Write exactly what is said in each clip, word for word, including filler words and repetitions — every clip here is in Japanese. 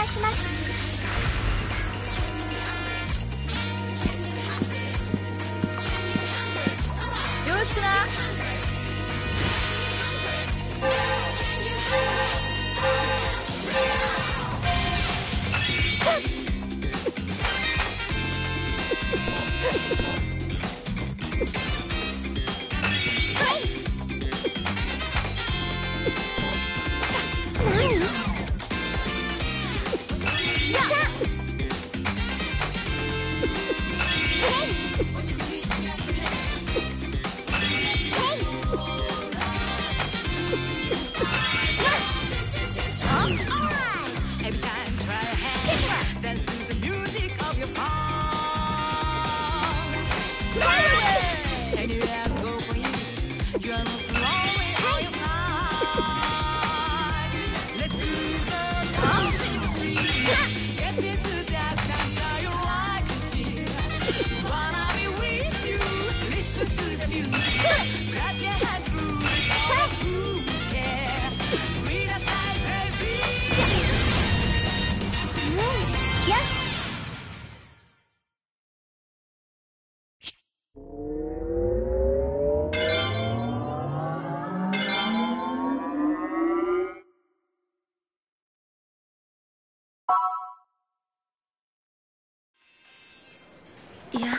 いします。 よろしくな。 いや。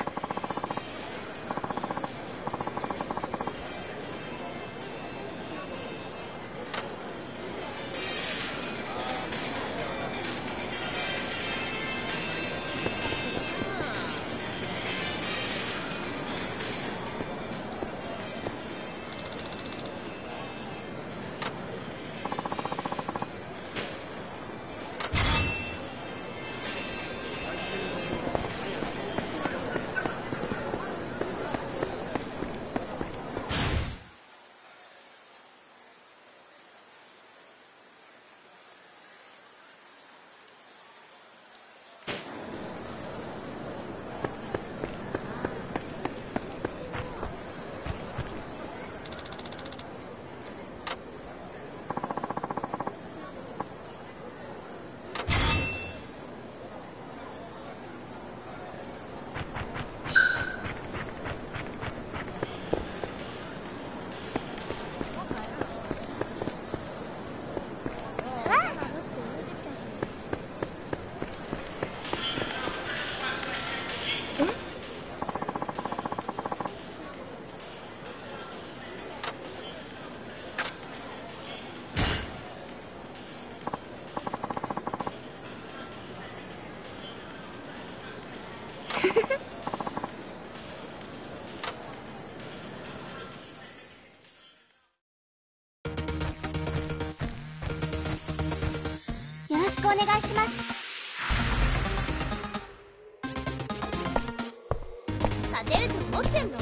よろしくお願いします。勝てると思ってんの？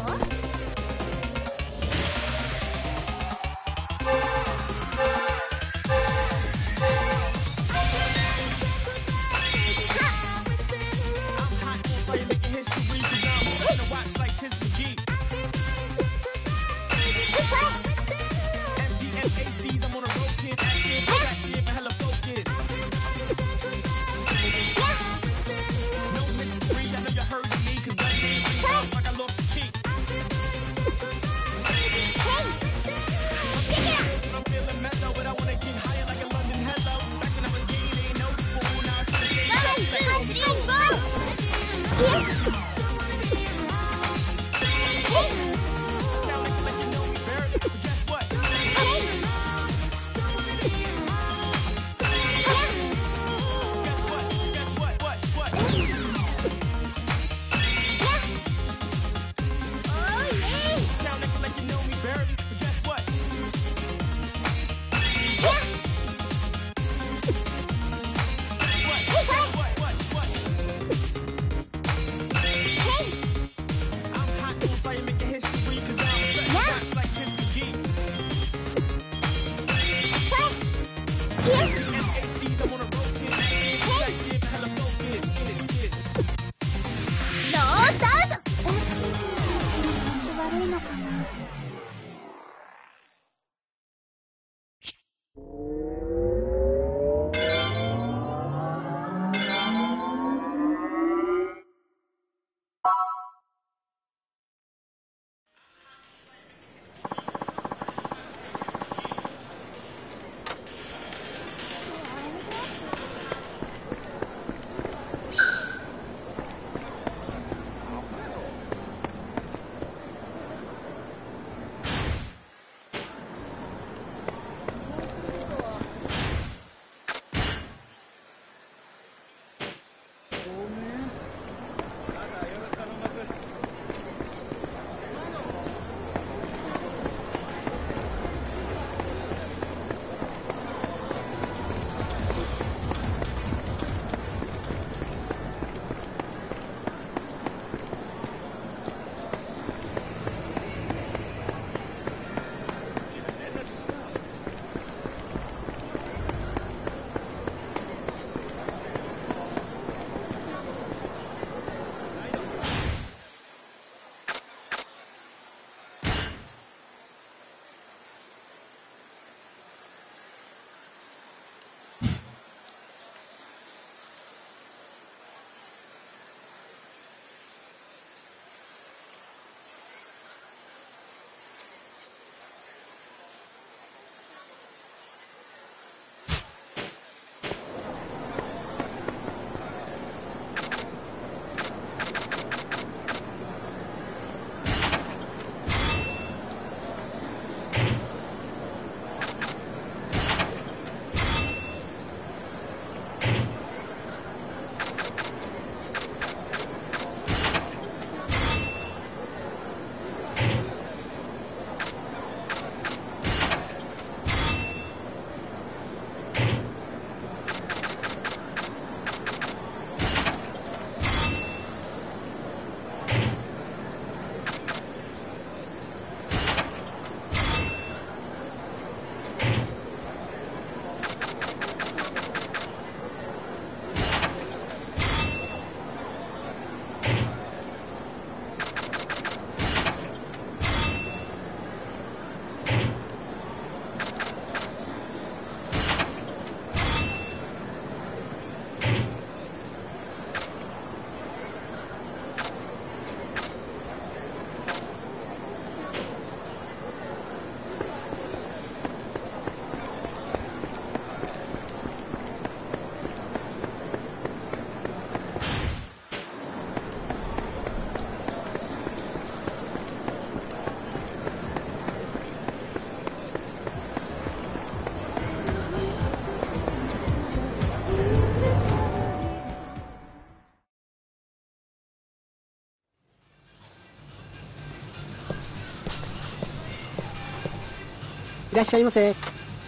いらっしゃいませ。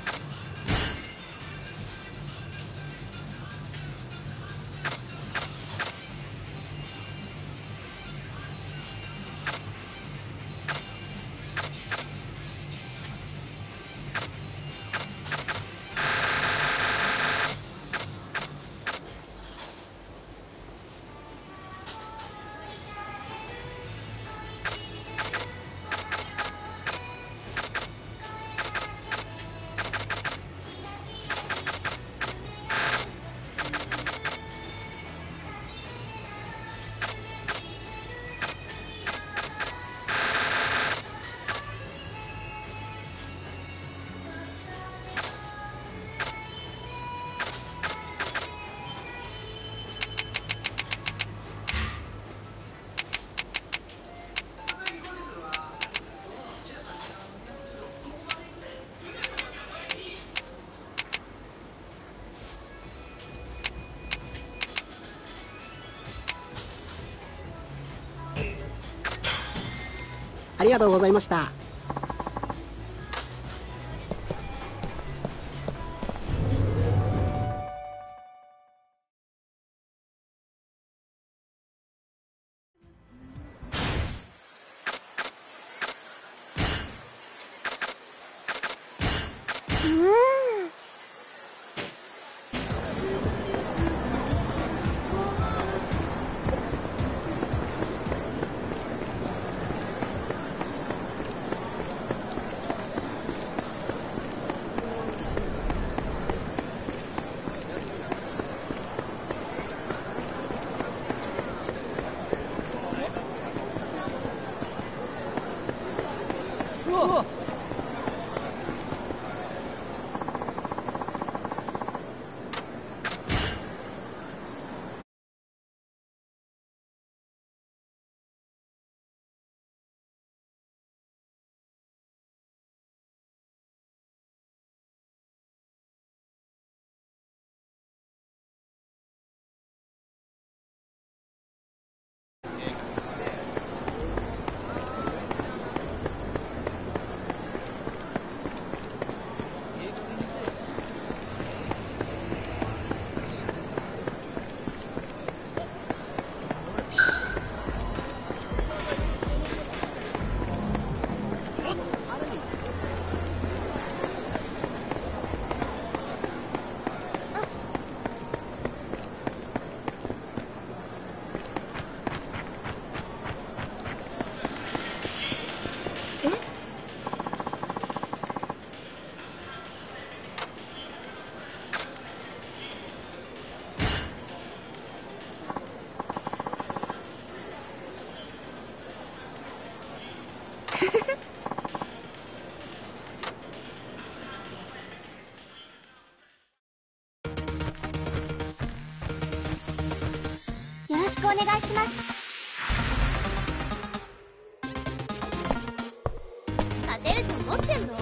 ありがとうございました。 よろしくお願いします。勝てると思ってんの？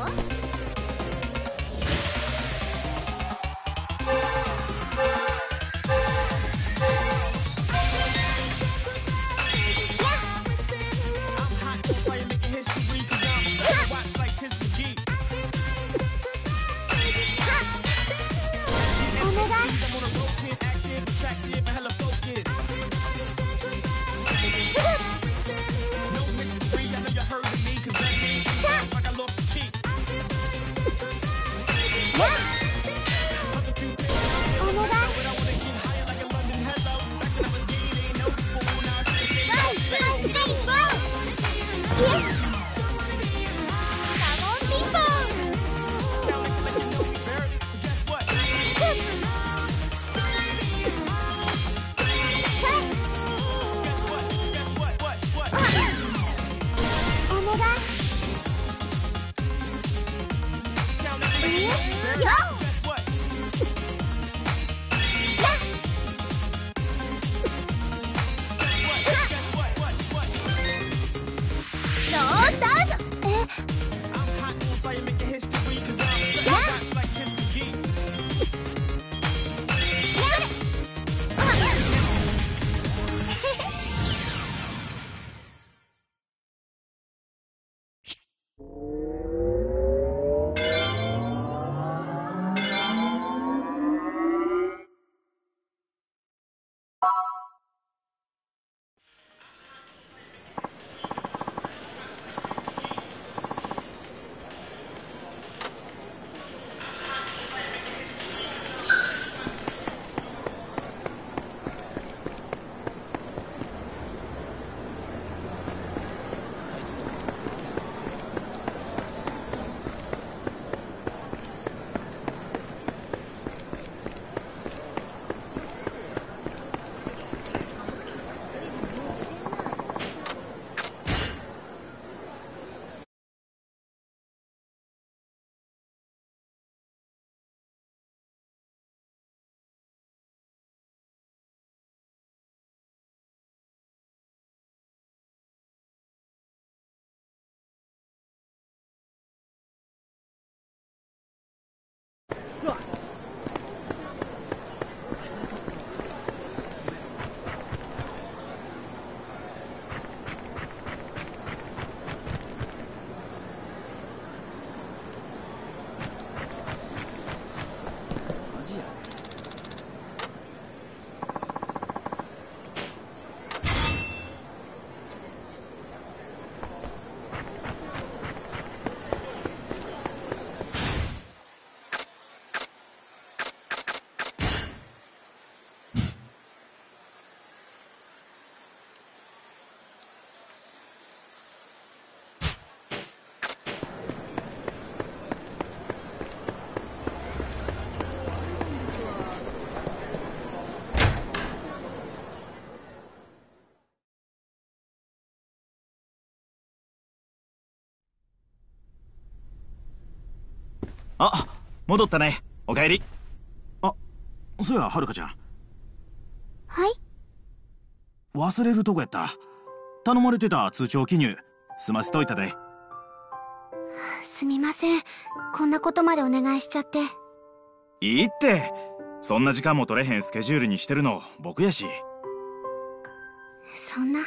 あ、戻ったね。おかえり。あ、そうや、はるかちゃん。 はい。 忘れるとこやった。頼まれてた通帳記入済ませといたで。 すみません。こんなことまでお願いしちゃって。 いいって。そんな時間も取れへんスケジュールにしてるの僕やし。 そんな。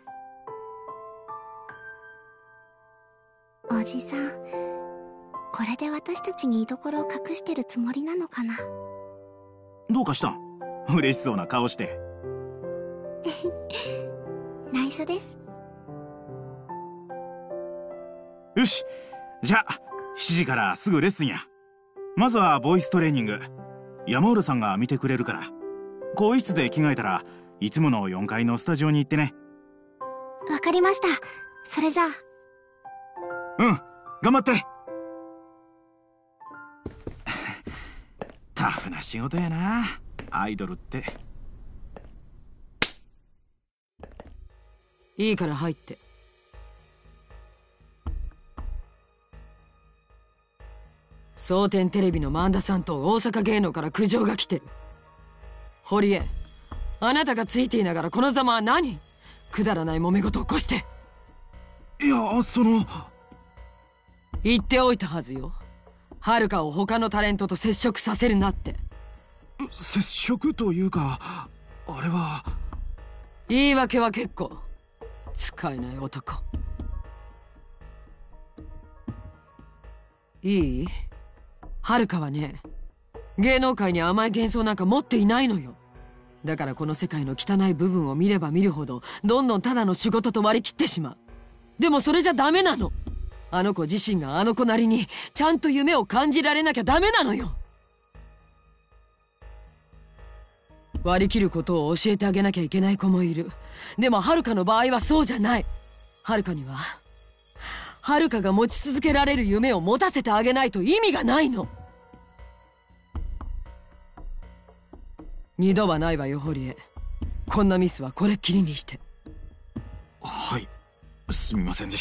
おじさん、これで私たちに居所を隠してるつもりなのかな。 どうかした？嬉しそうな顔して。 内緒です。 よし、じゃあしちじからすぐレッスンや。まずはボイストレーニング。山浦さんが見てくれるから。更衣室で着替えたらいつものよんかいのスタジオに行ってね。 わかりました。それじゃあ。 うん、頑張って。タフな仕事やな、アイドルって。 いいから入って。蒼天テレビの萬田さんと大阪芸能から苦情が来てる。堀江、あなたがついていながらこのざまは何？くだらない揉め事起こして。 いや、その。 言っておいたはずよ。はるかを他のタレントと接触させるなって。 接触というか、あれは。 言い訳は結構。使えない男。いい？はるかはね、芸能界に甘い幻想なんか持っていないのよ。だからこの世界の汚い部分を見れば見るほどどんどんただの仕事と割り切ってしまう。でもそれじゃダメなの。あの子自身があの子なりにちゃんと夢を感じられなきゃダメなのよ。割り切ることを教えてあげなきゃいけない子もいる。でもはるかの場合はそうじゃない。はるかにははるかが持ち続けられる夢を持たせてあげないと意味がないの。二度はないわよ、堀江。こんなミスはこれっきりにして。 はい、すみませんでした。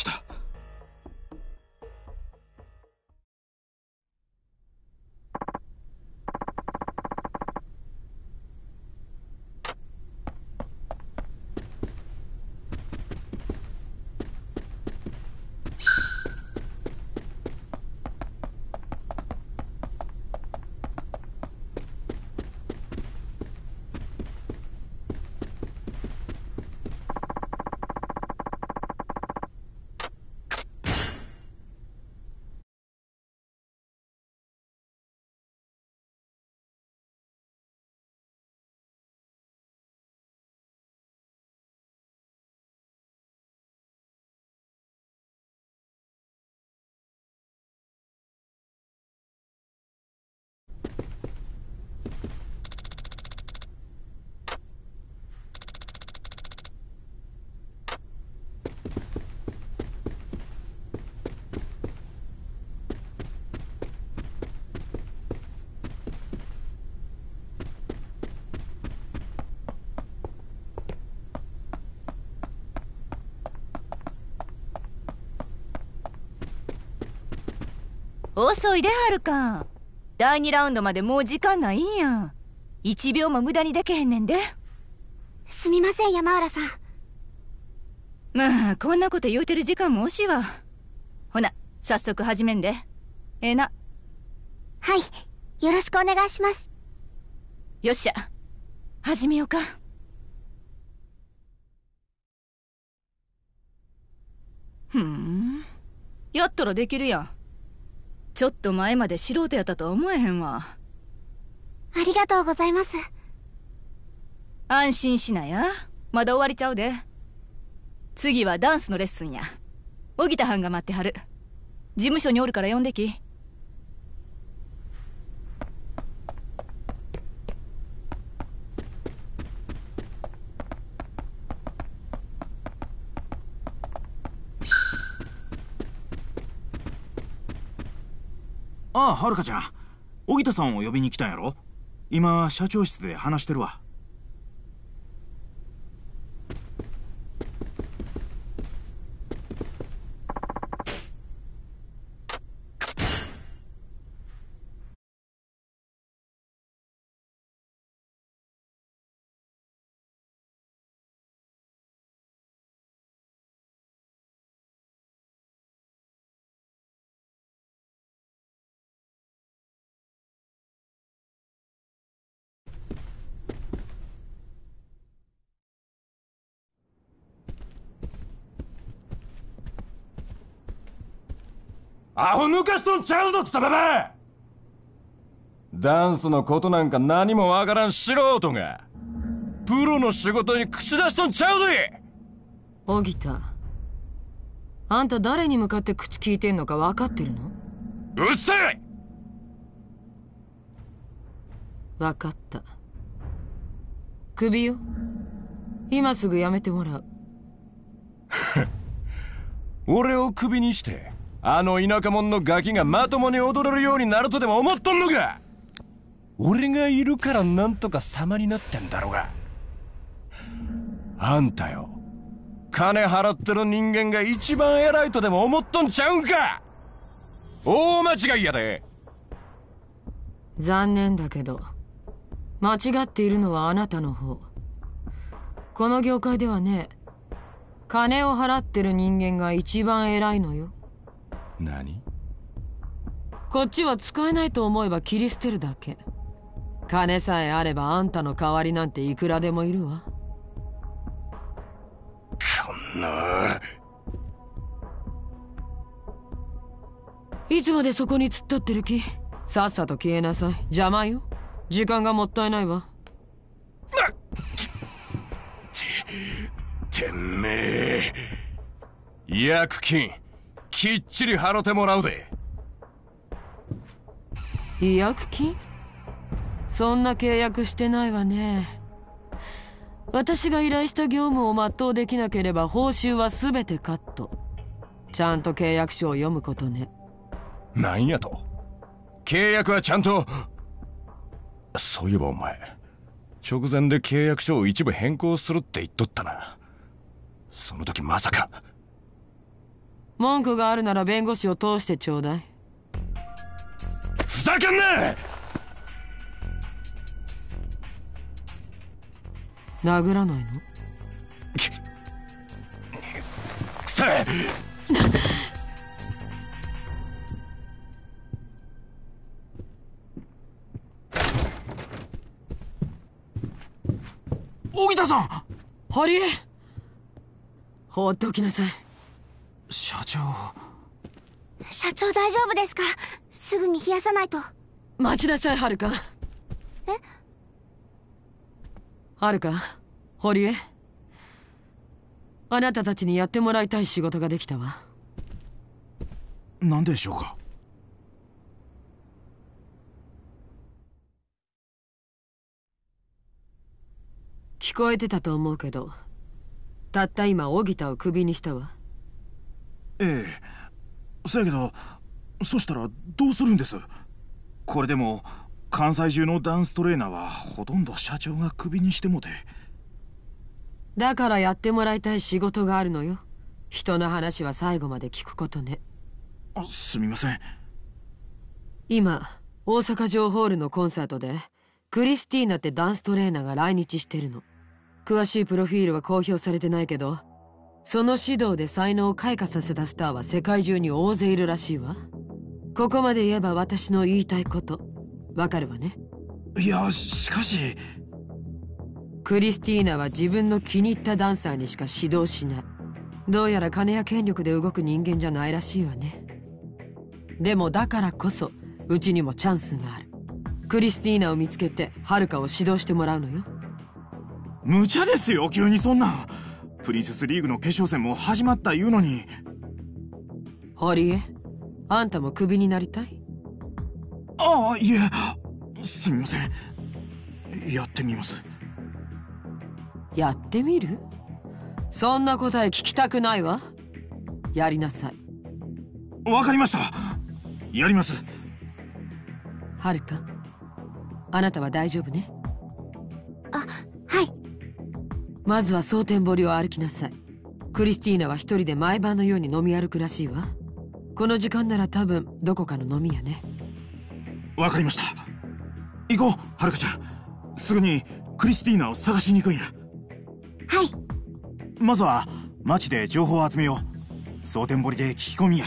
遅いではるか。だいにラウンドまでもう時間ないんや。いちびょうも無駄にでけへんねんで。 すみません、山浦さん。 まあこんなこと言うてる時間も惜しいわ。ほな早速始めんで。ええな。 はい、よろしくお願いします。 よっしゃ、始めようか。ふん、やったらできるやん。ちょっと前まで素人やったとは思えへんわ。 ありがとうございます。 安心しなや、まだ終わりちゃうで。次はダンスのレッスンや。荻田はんが待ってはる。事務所におるから呼んでき。 ああ、はるかちゃん。荻田さんを呼びに来たんやろ？今、社長室で話してるわ。 アホ抜かしとんちゃうぞくたばば。ダンスのことなんか何もわからん素人がプロの仕事に口出しとんちゃうぜ。 荻田、あんた誰に向かって口聞いてんのか分かってるの？ うっさい。 分かった。クビよ。今すぐやめてもらう。 俺をクビにしてあの田舎者のガキがまともに踊れるようになるとでも思っとんのか。俺がいるからなんとか様になってんだろうが。あんたよ、金払ってる人間が一番偉いとでも思っとんちゃうんか。大間違いやで。 残念だけど間違っているのはあなたの方。この業界ではね、金を払ってる人間が一番偉いのよ。 何？ こっちは使えないと思えば切り捨てるだけ。金さえあればあんたの代わりなんていくらでもいるわ。 こんな。 いつまでそこに突っ立ってる気？さっさと消えなさい。邪魔よ。時間がもったいないわ。 て、てめえ。違約金きっちり払ってもらうで。 違約金？そんな契約してないわね。私が依頼した業務を全うできなければ報酬は全てカット。ちゃんと契約書を読むことね。 なんやと？契約はちゃんと。そういえばお前直前で契約書を一部変更するって言っとったな。その時まさか。 文句があるなら弁護士を通してちょうだい。 ふざけんな。 殴らないの？ くせえ。 荻田さん。 堀江、放っておきなさい。 社長。 社長大丈夫ですか？すぐに冷やさないと。 待ちなさい、はるか。 え？ はるか、堀江、あなたたちにやってもらいたい仕事ができたわ。 何でしょうか？ 聞こえてたと思うけど、たった今荻田をクビにしたわ。 ええ、そやけどそしたらどうするんです？これでも関西中のダンストレーナーはほとんど社長がクビにしてもて。 だからやってもらいたい仕事があるのよ。人の話は最後まで聞くことね。 あ、すみません。 今大阪城ホールのコンサートでクリスティーナってダンストレーナーが来日してるの。詳しいプロフィールは公表されてないけど、その指導で才能を開花させたスターは世界中に大勢いるらしいわ。ここまで言えば私の言いたいことわかるわね。 いや、しかしクリスティーナは自分の気に入ったダンサーにしか指導しない。どうやら金や権力で動く人間じゃないらしいわね。でもだからこそうちにもチャンスがある。クリスティーナを見つけてはるかを指導してもらうのよ。 無茶ですよ、急にそんな。プリンセスリーグの決勝戦も始まった言うのに。 堀江、あんたもクビになりたい？ ああ、いえ、すみません。やってみます。 やってみる？そんな答え聞きたくないわ。やりなさい。 わかりました。やります。 はるか、あなたは大丈夫ね？ あ、はい。 まずは蒼天堀を歩きなさい。クリスティーナは一人で毎晩のように飲み歩くらしいわ。この時間なら多分どこかの飲み屋ね。 わかりました。行こう、はるかちゃん。すぐにクリスティーナを探しに行くんや。 はい。 まずは街で情報を集めよう。蒼天堀で聞き込みや。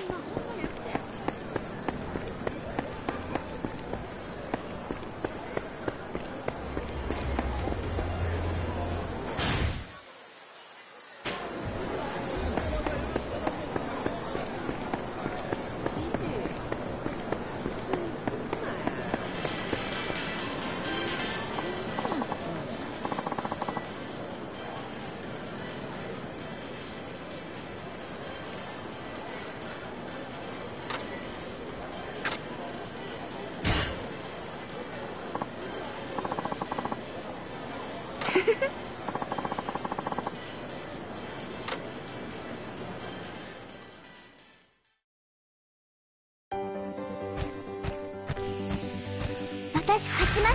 私勝ちます。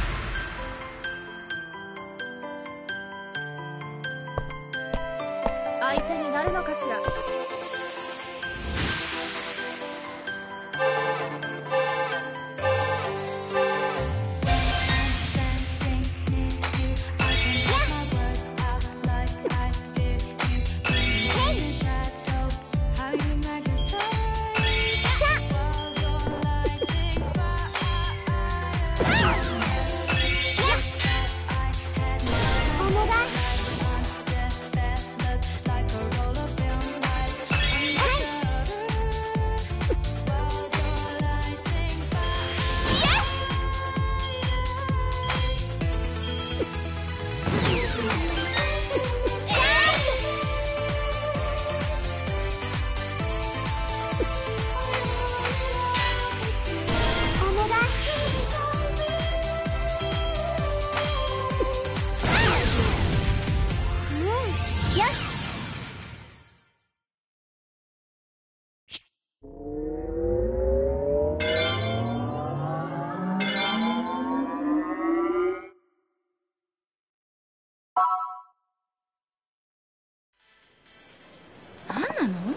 相手になるのかしら。 何なの？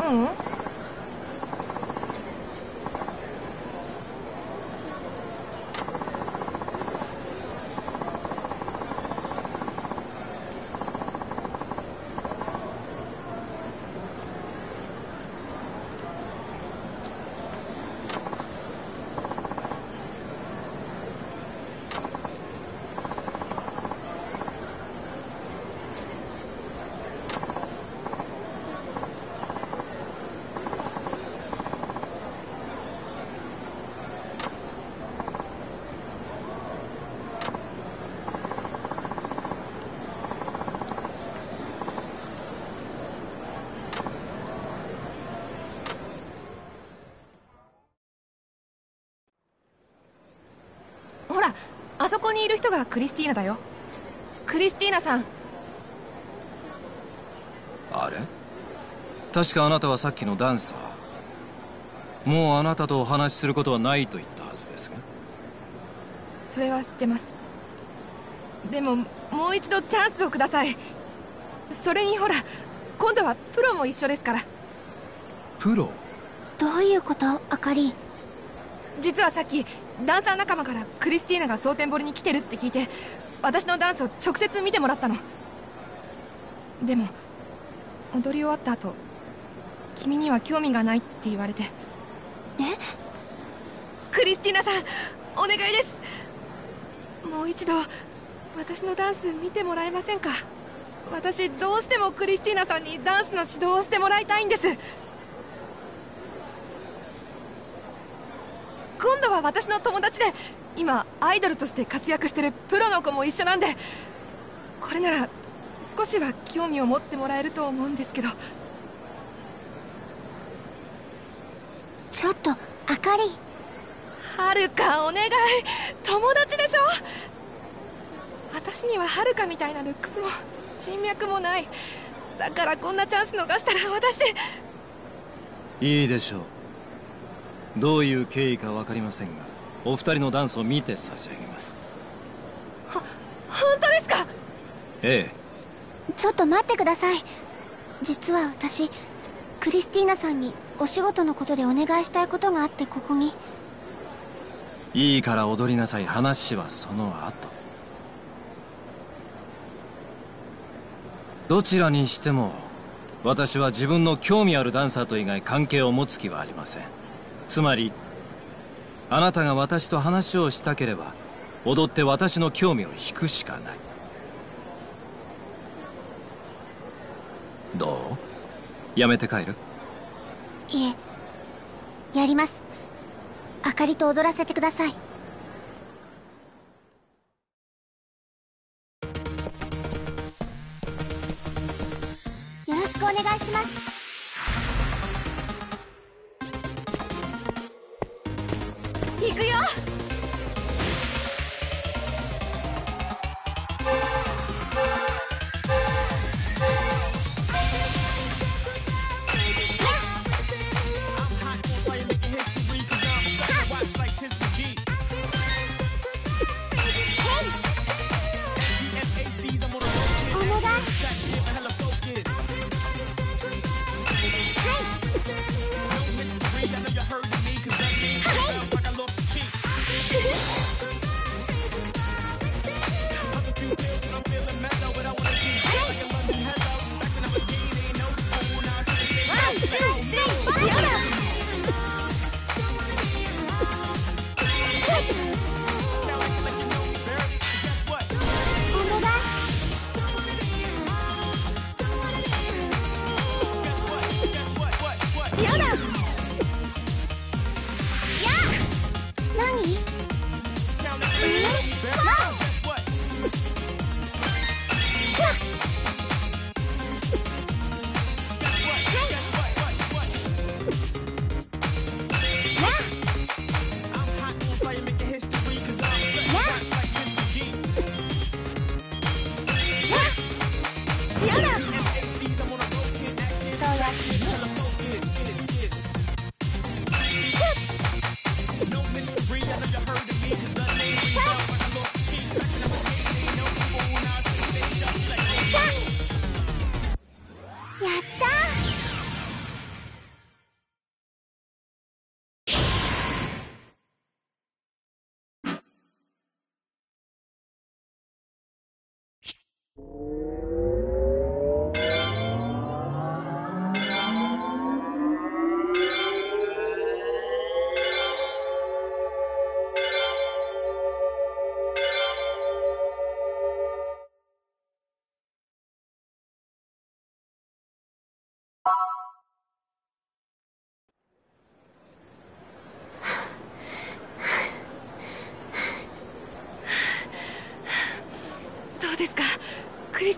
うんほら、あそこにいる人がクリスティーナだよ。クリスティーナさん。 あれ、確かあなたはさっきのダンサー。もうあなたとお話しすることはないと言ったはずですが。 それは知ってます。でももう一度チャンスをください。それにほら、今度はプロも一緒ですから。 プロ？ どういうこと、あかり？ 実はさっきダンサー仲間からクリスティーナが蒼天堀に来てるって聞いて、私のダンスを直接見てもらったの。でも踊り終わった後、君には興味がないって言われて。 え？ クリスティーナさん、お願いです。もう一度私のダンス見てもらえませんか？私どうしてもクリスティーナさんにダンスの指導をしてもらいたいんです。今度は私の友達で、今アイドルとして活躍してるプロの子も一緒なんで、これなら少しは興味を持ってもらえると思うんですけど。 ちょっと、あかり。 はるか、お願い。友達でしょ。私にははるかみたいなルックスも人脈もない。だからこんなチャンス逃したら私。 いいでしょう。どういう経緯か分かりませんが、お二人のダンスを見て差し上げます。 は、本当ですか？ ええ。ちょっと待ってください。実は私、クリスティーナさんにお仕事のことでお願いしたいことがあってここに。 いいから踊りなさい。話はその後。どちらにしても私は自分の興味あるダンサーと以外関係を持つ気はありません。つまりあなたが私と話をしたければ踊って私の興味を引くしかない。どう？やめて帰る？ いえ、やります。あかりと踊らせてください。よろしくお願いします。 行くよ。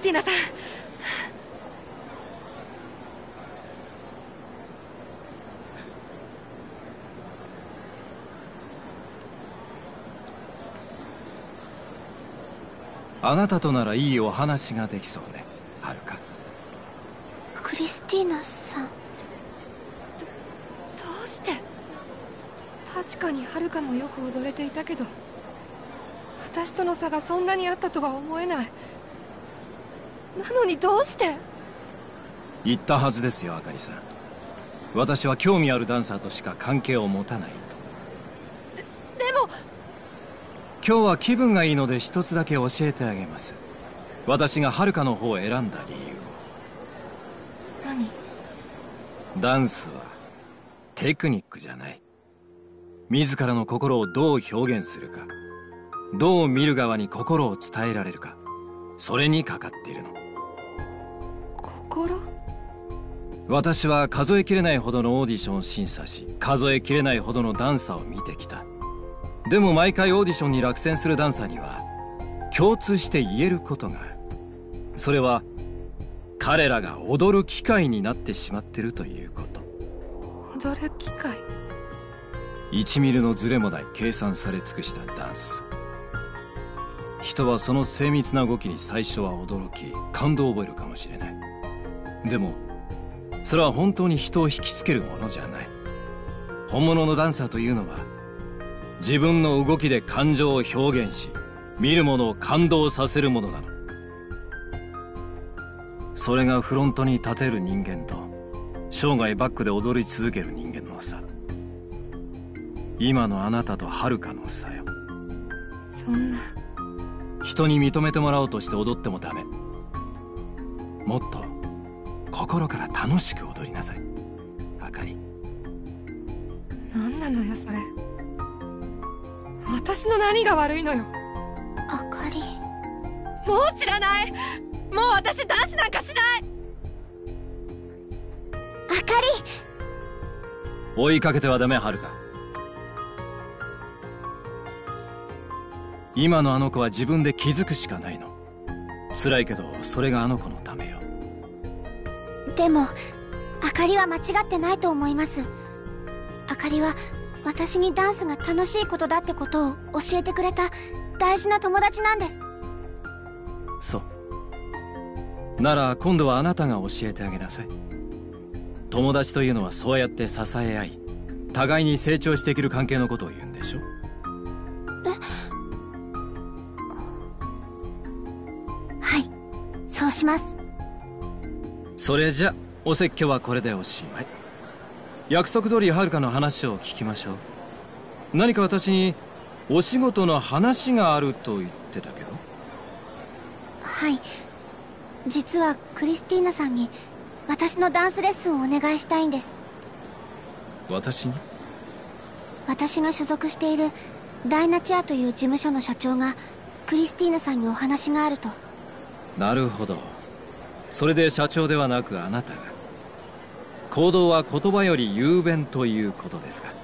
ティーナさん。 あなたとならいいお話ができそうね、はるか。 クリスティーナさん。 どうして。確かにはるかもよく踊れていたけど、私との差がそんなにあったとは思えない。なのにどうして。 言ったはずですよ、あかりさん。私は興味あるダンサーとしか関係を持たないと。 で、でも今日は気分がいいので一つだけ教えてあげます。私がはるかの方を選んだ理由を。 何。 ダンスはテクニックじゃない。自らの心をどう表現するか、どう見る側に心を伝えられるか、それにかかっているの。 心。 私は数えきれないほどのオーディションを審査し、数えきれないほどのダンサーを見てきた。でも毎回オーディションに落選するダンサーには共通して言えることがある。それは彼らが踊る機会になってしまっているということ。 踊る機会。 いちミリのズレもない計算され尽くしたダンス。人はその精密な動きに最初は驚き感動を覚えるかもしれない。でもそれは本当に人を引きつけるものじゃない。本物のダンサーというのは自分の動きで感情を表現し、見る者を感動させるものなの。それがフロントに立てる人間と生涯バックで踊り続ける人間の差。今のあなたとはるかの差よ。 そんな。 人に認めてもらおうとして踊ってもダメ。もっと心から楽しく踊りなさい、あかり。 何なのよそれ。私の何が悪いのよ。 あかり。 もう知らない。もう私ダンスなんかしない。 あかり。 追いかけてはダメ、はるか。今のあの子は自分で気づくしかないの。辛いけどそれがあの子のためよ。 でもあかりは間違ってないと思います。あかりは私にダンスが楽しいことだってことを教えてくれた大事な友達なんです。 そうなら今度はあなたが教えてあげなさい。友達というのはそうやって支え合い、互いに成長していける関係のことを言うんでしょ。 え、はい、そうします。 それじゃお説教はこれでおしまい。約束通りはるかの話を聞きましょう。何か私にお仕事の話があると言ってたけど。 はい、実はクリスティーナさんに私のダンスレッスンをお願いしたいんです。 私に？ 私が所属しているダイナチアという事務所の社長がクリスティーナさんにお話があると。 なるほど。それで社長ではなくあなたが。行動は言葉より雄弁ということですか。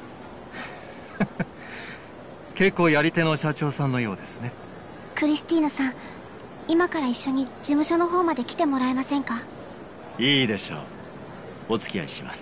結構やり手の社長さんのようですね。 クリスティーナさん、今から一緒に事務所の方まで来てもらえませんか？ いいでしょう。お付き合いします。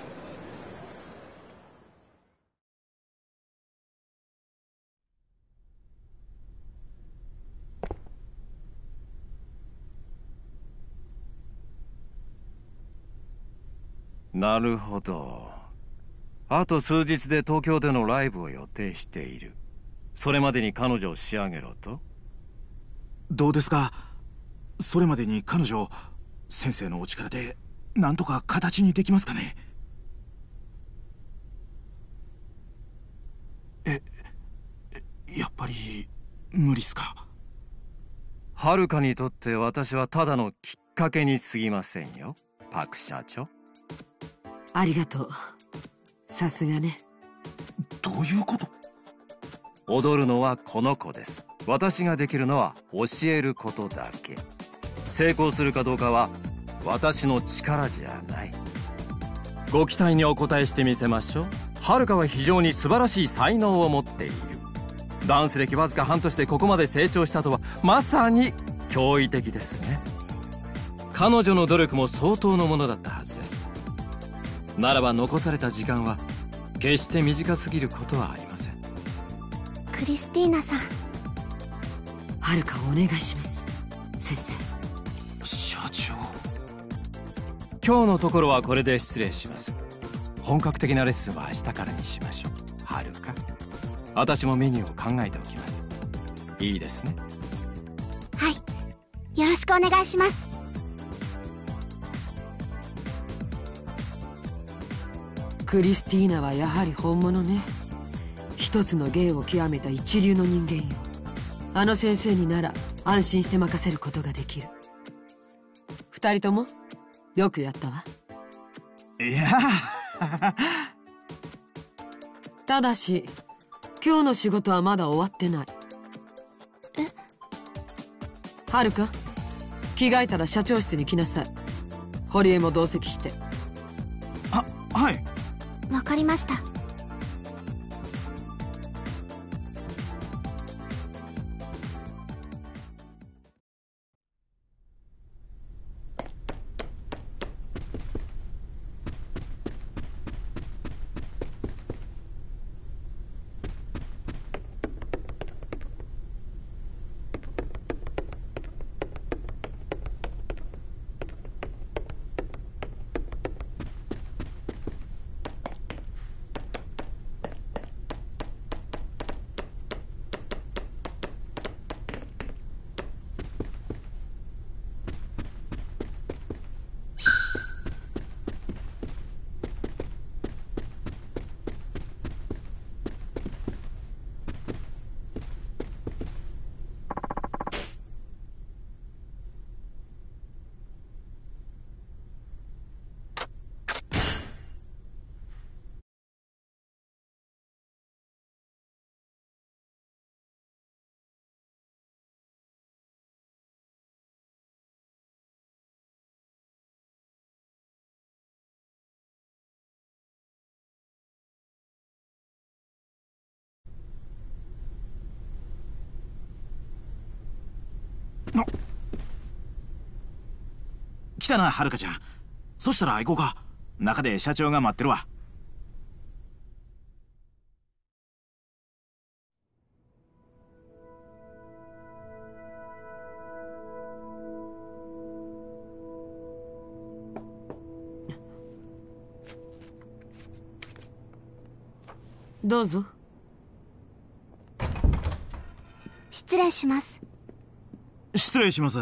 なるほど。あと数日で東京でのライブを予定している。それまでに彼女を仕上げろと？ どうですか？それまでに彼女、先生のお力でなんとか形にできますかね？え、やっぱり無理っすか？ はるかにとって私はただのきっかけに過ぎませんよ、パク社長。 ありがとう。さすがね。 どういうこと？ 踊るのはこの子です。私ができるのは教えることだけ。成功するかどうかは私の力じゃない。ご期待にお答えしてみせましょう。はるかは非常に素晴らしい才能を持っている。ダンス歴わずか半年でここまで成長したとはまさに驚異的ですね。 彼女の努力も相当のものだったはずです。ならば残された時間は決して短すぎることはありません。 クリスティーナさん、 はるかお願いします、先生。 社長。 今日のところはこれで失礼します。本格的なレッスンは明日からにしましょう。はるか、私もメニューを考えておきます。いいですね。 はい、よろしくお願いします。 クリスティーナはやはり本物ね。一つの芸を極めた一流の人間よ。あの先生になら安心して任せることができる。二人ともよくやったわ。 いやただし今日の仕事はまだ終わってない。 え？ はるか、着替えたら社長室に来なさい。堀江も同席して。 あ、はい。 わかりました。 あ、来たな、はるかちゃん。そしたら行こうか。中で社長が待ってるわ。 どうぞ。 失礼します。 失礼します。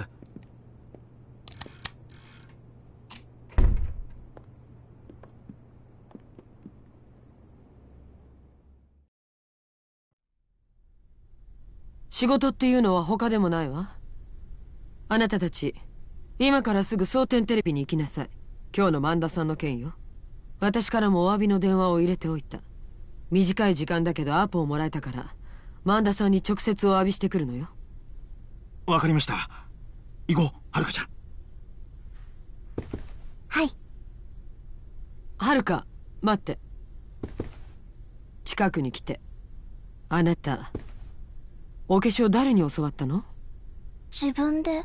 仕事っていうのは他でもないわ。あなたたち今からすぐ蒼天テレビに行きなさい。今日の萬田さんの件よ。私からもお詫びの電話を入れておいた。短い時間だけどアポをもらえたから萬田さんに直接お詫びしてくるのよ。 わかりました。行こう、はるかちゃん。 はい。 はるか、待って。近くに来て。あなたお化粧誰に教わったの？ 自分で。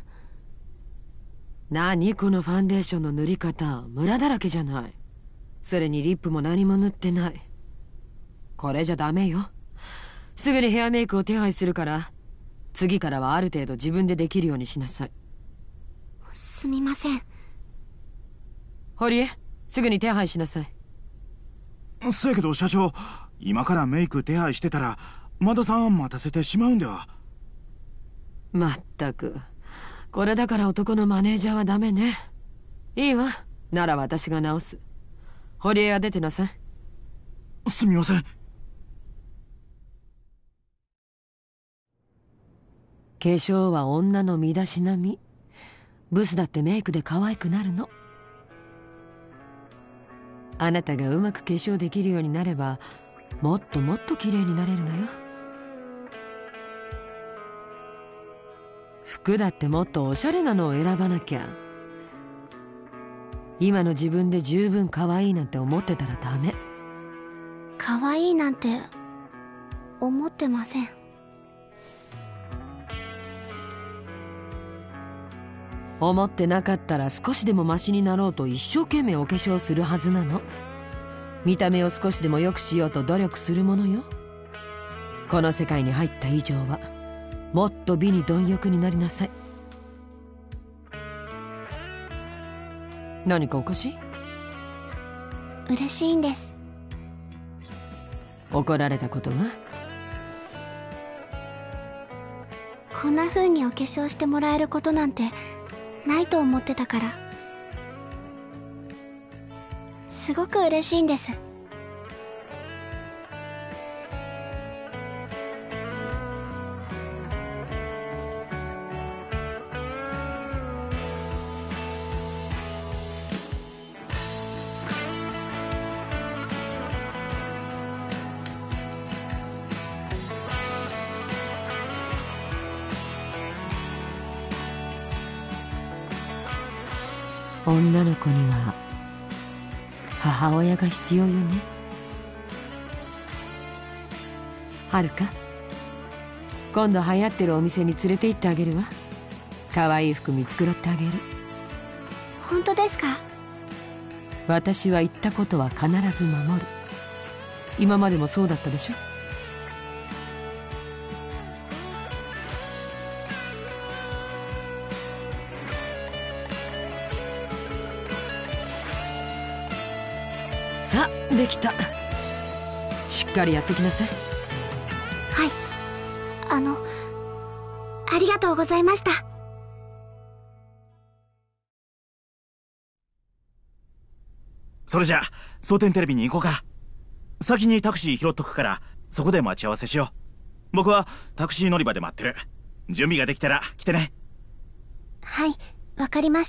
何このファンデーションの塗り方、ムラだらけじゃない。それにリップも何も塗ってない。これじゃダメよ。すぐにヘアメイクを手配するから次からはある程度自分でできるようにしなさい。 すみません。 堀江、すぐに手配しなさい。 せやけど社長、今からメイク手配してたら萬田さん待たせてしまうんでは。 まったく、これだから男のマネージャーはダメね。いいわ、なら私が直す。堀江は出てなさい。 すみません。 化粧は女の身だしなみ。ブスだってメイクで可愛くなるの。あなたがうまく化粧できるようになればもっともっと綺麗になれるのよ。服だってもっとおしゃれなのを選ばなきゃ。今の自分で十分可愛いなんて思ってたらダメ。 可愛いなんて思ってません。 思ってなかったら少しでもマシになろうと一生懸命お化粧するはずなの。見た目を少しでも良くしようと努力するものよ。この世界に入った以上はもっと美に貪欲になりなさい。何かおかしい？ 嬉しいんです。 怒られたことが？ こんな風にお化粧してもらえることなんてないと思ってたから、すごく嬉しいんです。 女の子には母親が必要よね。はるか、今度流行ってるお店に連れて行ってあげるわ。可愛い服見繕ってあげる。 本当ですか？ 私は言ったことは必ず守る。今までもそうだったでしょ。さあ、できた。しっかりやってきなさい。 はい。あの、ありがとうございました。 それじゃあ蒼天テレビに行こうか。先にタクシー拾っとくからそこで待ち合わせしよう。僕はタクシー乗り場で待ってる。準備ができたら来てね。 はい、わかりました。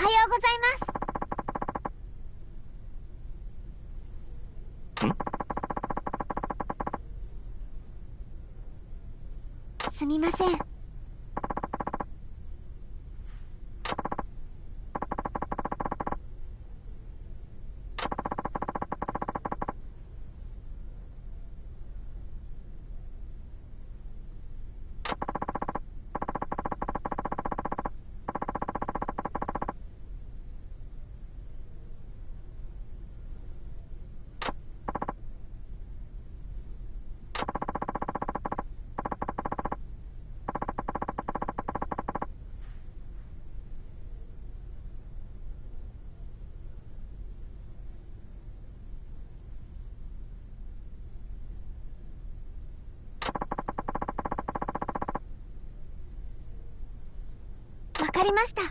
はようございます。すみません。わかりました。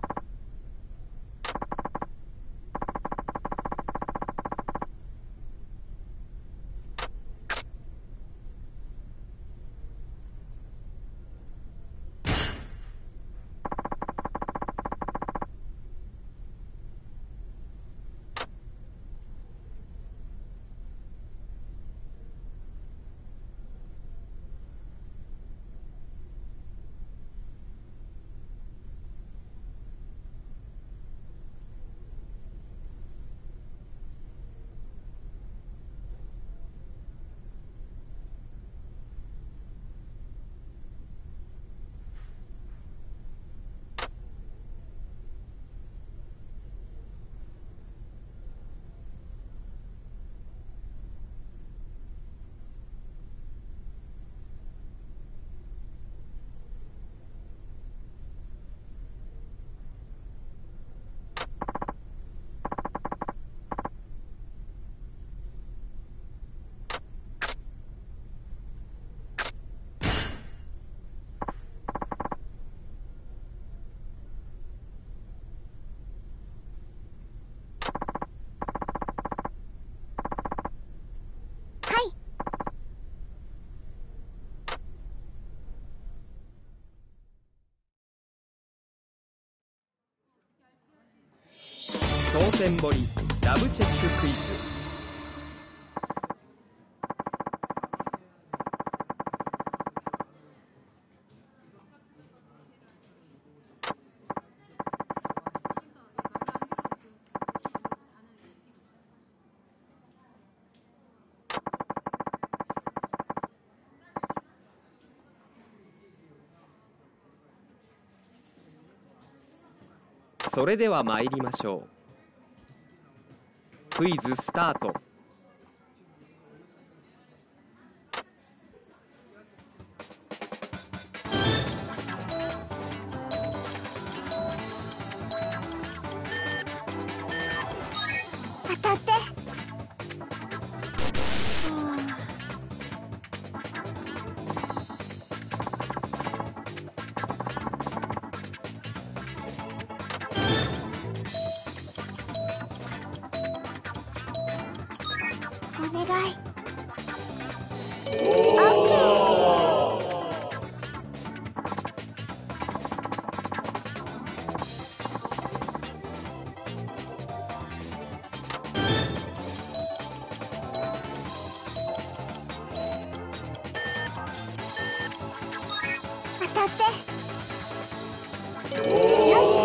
当選堀ラブチェッククイズ。それでは参りましょう。クイズスタート。 当たって。お願い。オッケー。当たって。よし。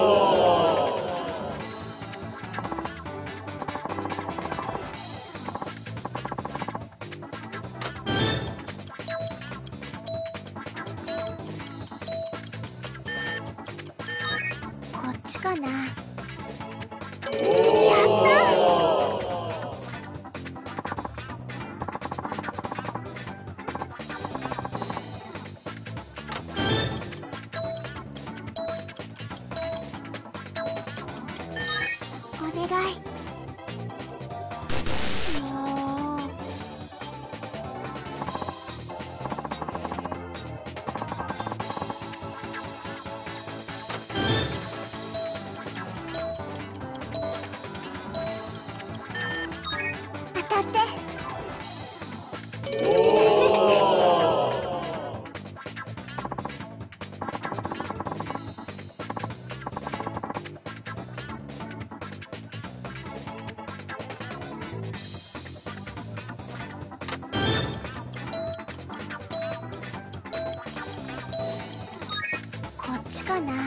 こっちかな。やったー。お願い。もう。当たって。 ちかな。よ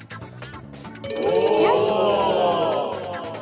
し。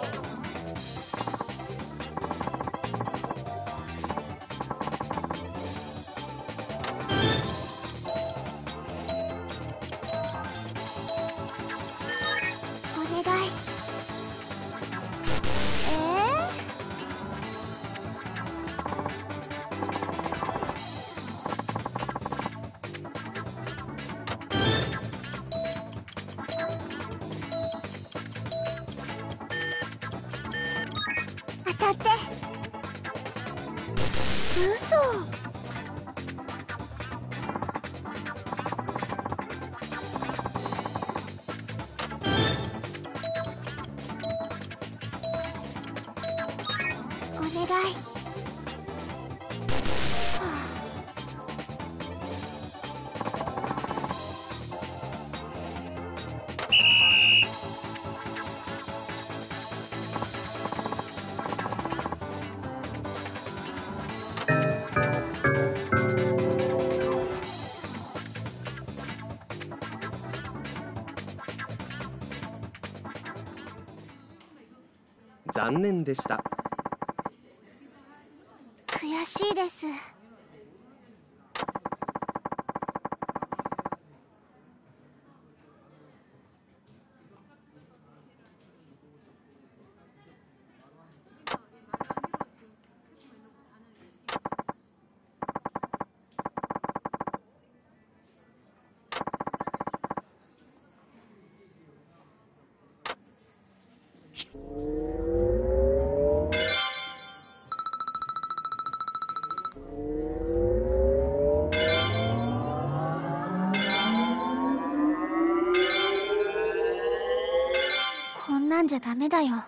残念でした。 悔しいです。こんなんじゃダメだよ。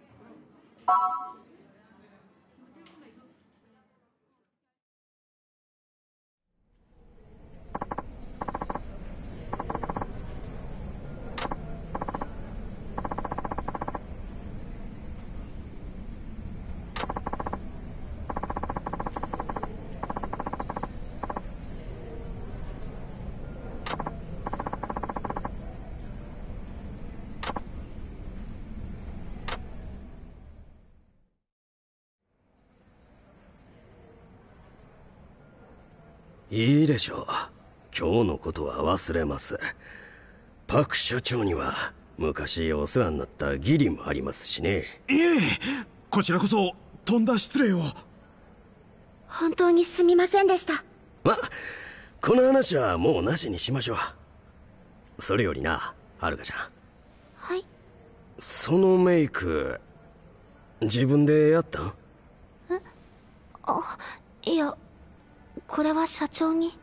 いいでしょう。今日のことは忘れます。パク社長には昔お世話になった義理もありますしね。 いえ、こちらこそとんだ失礼を。 本当にすみませんでした。 ま、この話はもうなしにしましょう。それよりな、はるかちゃん。 はい。 そのメイク自分でやったん？ え？あ、いや、これは社長に。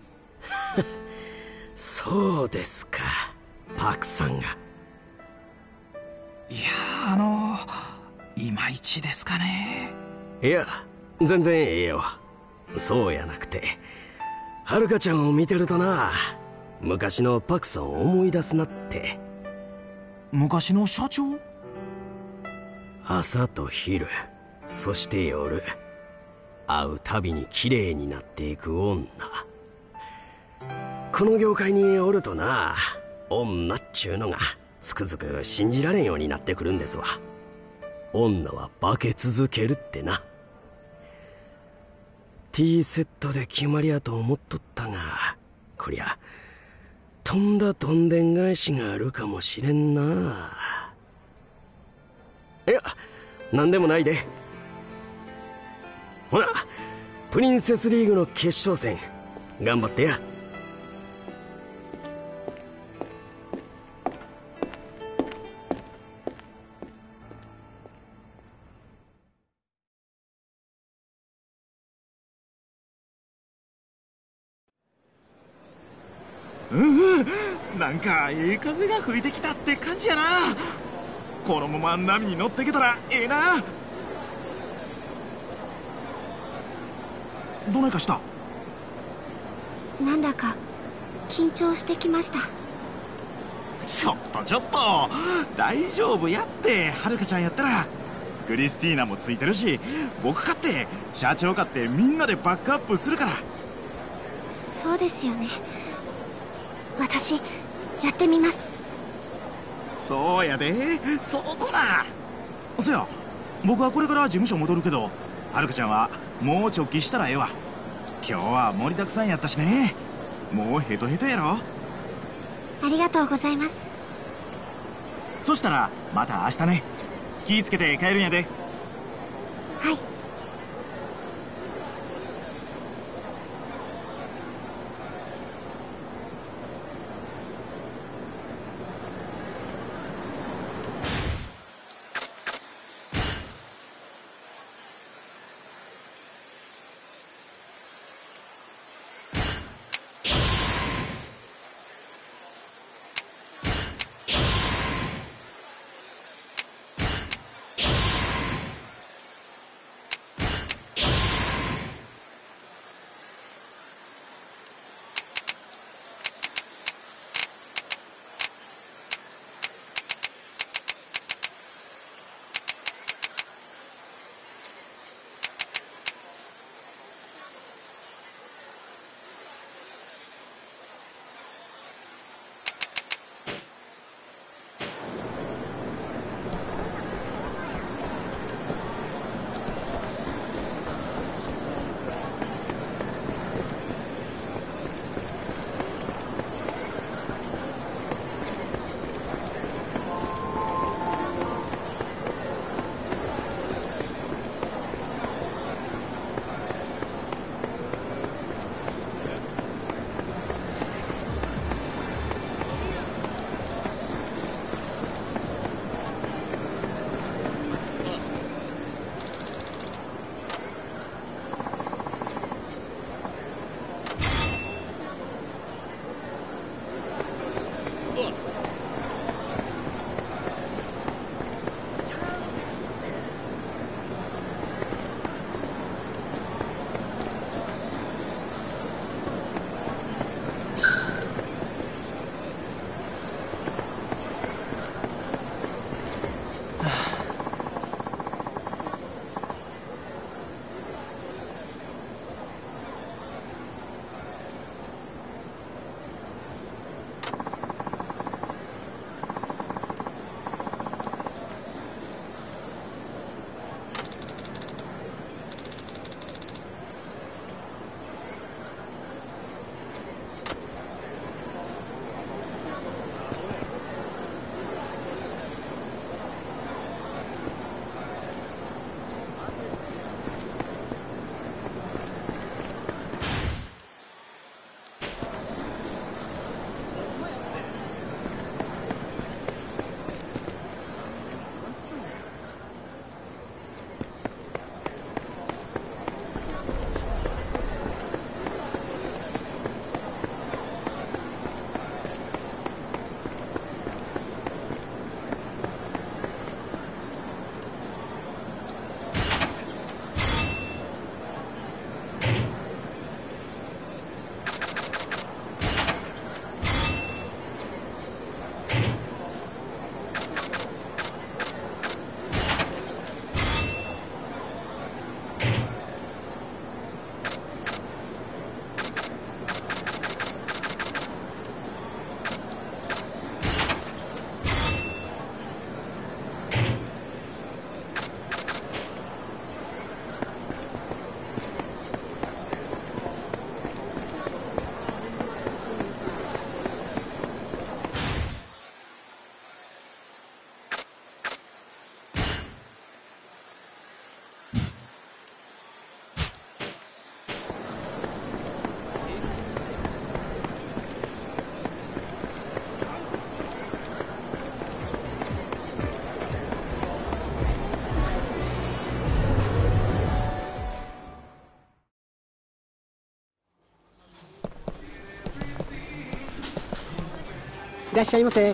そうですか、パクさんが。 いやー、あのいまいちですかね。 いや、全然ええよ。そうやなくて、はるかちゃんを見てるとな、昔のパクさんを思い出すなって。 昔の社長？ 朝と昼、そして夜、会うたびに綺麗になっていく女。この業界におるとな、女っちゅうのがつくづく信じられんようになってくるんですわ。女は化け続けるってな。ティーセットで決まりやと思っとったが、こりゃとんだどんでん返しがあるかもしれんな。いや、なんでもないで。ほな、プリンセスリーグの決勝戦頑張ってや。 うんうん、なんかええ風が吹いてきたって感じやな。このまま波に乗ってけたらええな。どないかした？ なんだか緊張してきました。 ちょっとちょっと大丈夫やって。はるかちゃんやったらクリスティーナもついてるし、僕かって社長かってみんなでバックアップするから。 そうですよね。私やってみます。 そうやで、そこな。そや、僕はこれから事務所戻るけど、はるかちゃんはもう直帰したらええわ。今日は盛りだくさんやったしね。もうヘトヘトやろ。 ありがとうございます。 そしたらまた明日ね。気ぃつけて帰るんやで。 はい。 いらっしゃいませ。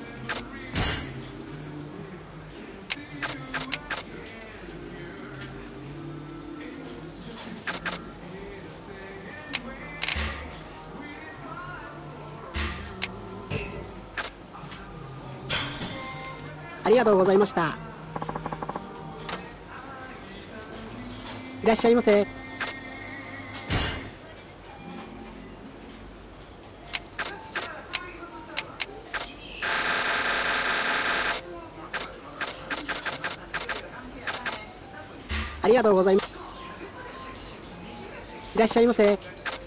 ありがとうございました。いらっしゃいませ。 ありがとうございます。いらっしゃいませ。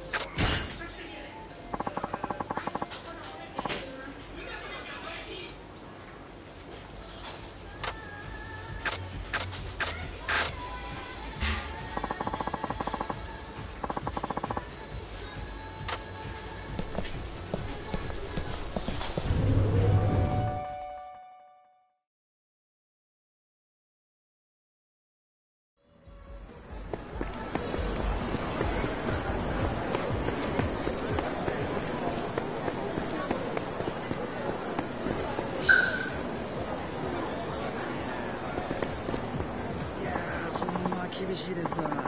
厳しいですわ。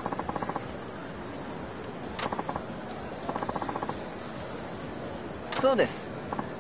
そうです。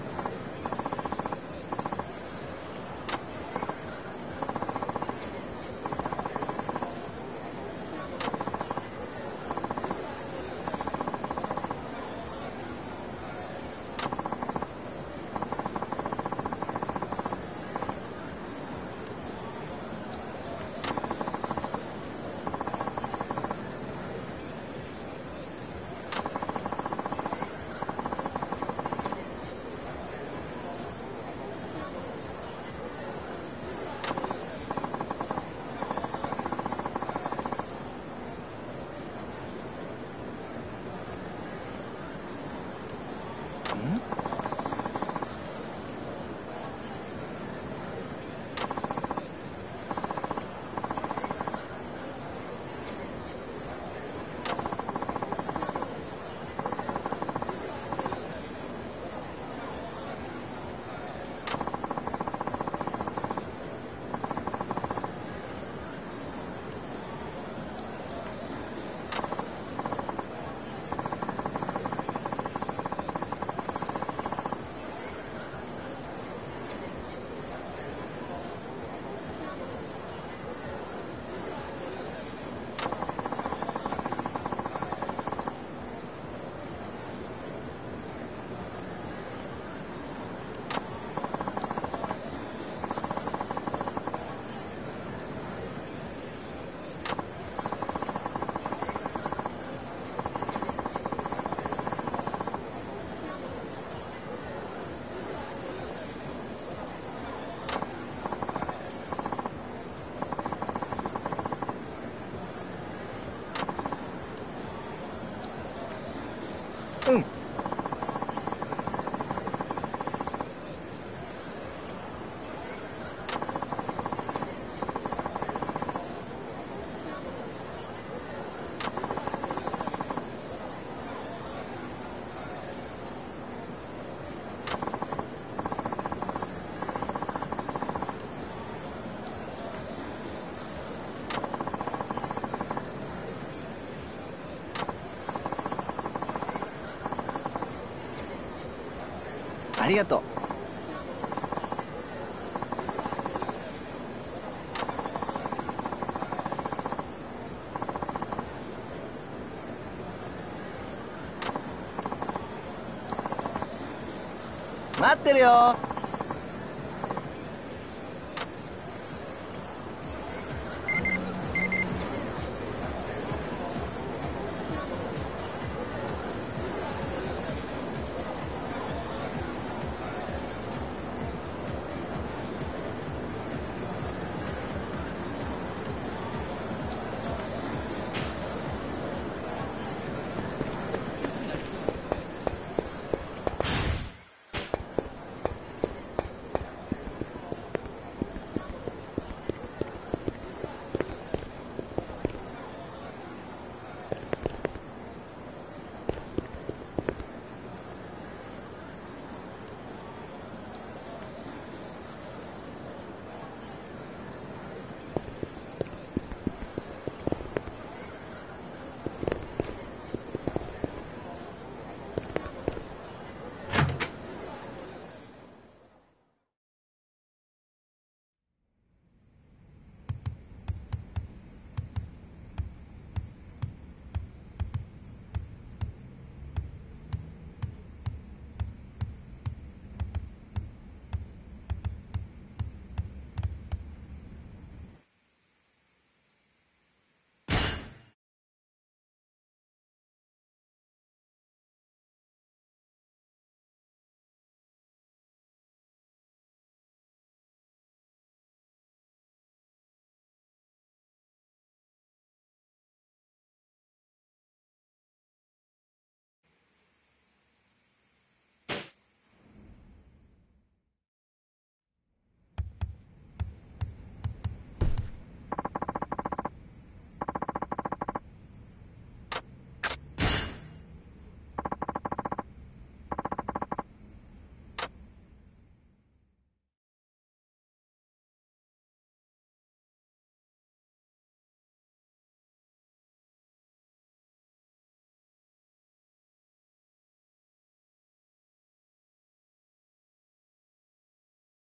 うん。ありがとう。待ってるよ。